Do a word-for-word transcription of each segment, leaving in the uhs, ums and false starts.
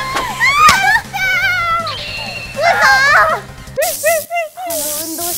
早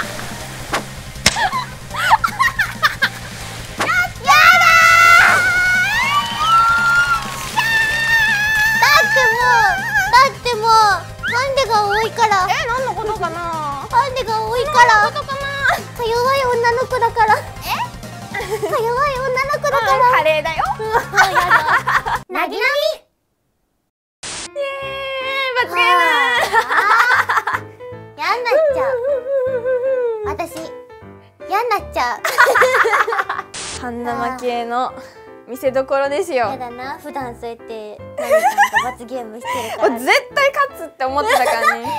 が多いから。 え、何のことかな。 ハンデが多いから。 何のことかな。 か弱い女の子だから。え？か弱い女の子だから。 カレーだよ。 なぎなみ。 イエーイ、罰ゲーム。 やんなっちゃう。私やんなっちゃう。 半生系の見せどころですよ。 やだな、普段そうやってなぎちゃんと罰ゲームしてるから。 絶対勝つって思ってたからね。 だって運動苦手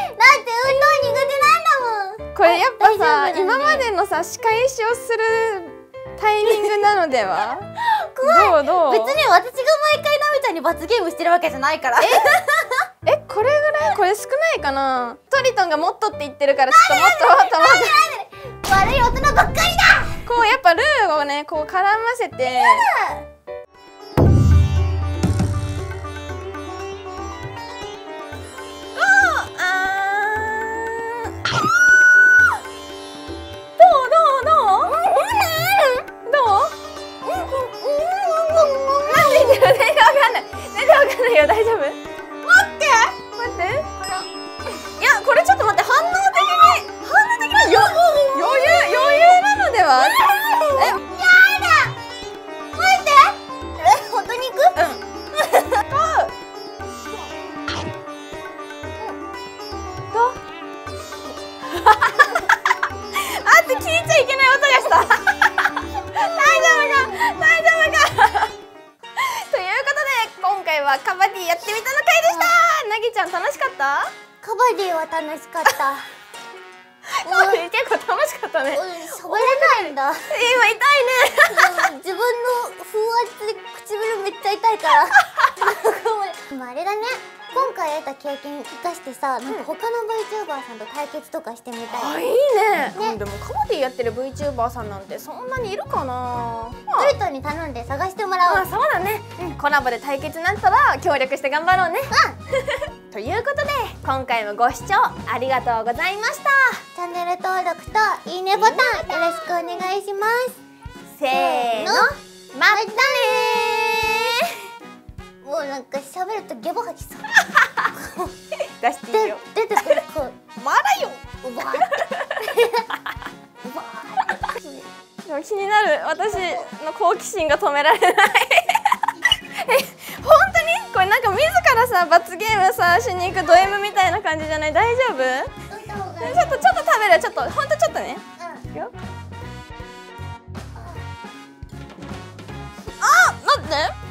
なんだもん。 これやっぱさ、ね、今までのさ仕返しをするタイミングなのでは。 怖い。 どうどう。 別に私が毎回なみちゃんに罰ゲームしてるわけじゃないから。 え、え、これぐらい、これ少ないかな。トリトンがもっとって言ってるから、ちょっともっともっともっと。悪い大人ばっかりだ。 こうやっぱルーをね、こう絡ませて。大丈夫？待って待って。いや、これちょっと待って、反応的に反応的によ余裕余裕なのでは？え、やだ。待って。え、本当に行く？うん。どう？あって聞いちゃいけない音がした。大丈夫か？大丈夫か？今回はカバディやってみたの回でした。なぎちゃん楽しかった？ カバディは楽しかった。 カバディ結構楽しかったね。 喋れないんだ。 今痛いね。 自分の風圧で唇めっちゃ痛いから。でもあれだね。今回得た経験生かしてさ、なんか他の VTuber さんと対決とかしてみたい。 あ、いいね。ね、でもカバディやってる VTuber さんなんてそんなにいるかな。 トリトンに頼んで探してもらおう。 あ、そうだね。コラボで対決になったら協力して頑張ろうね。ということで今回もご視聴ありがとうございました。 チャンネル登録といいねボタンよろしくお願いします。 せーの、またねー。もうなんか喋るとゲボ吐きそう。 出していいよ。 出てくるこう。 まだよ。 うばー。うばー。 でも気になる、私の好奇心が止められない。え、本当にこれなんか自らさ罰ゲームさしに行くド M みたいな感じじゃない？大丈夫？ちょっとちょっと食べる。ちょっと本当ちょっとね。うん。よ。あ、待って。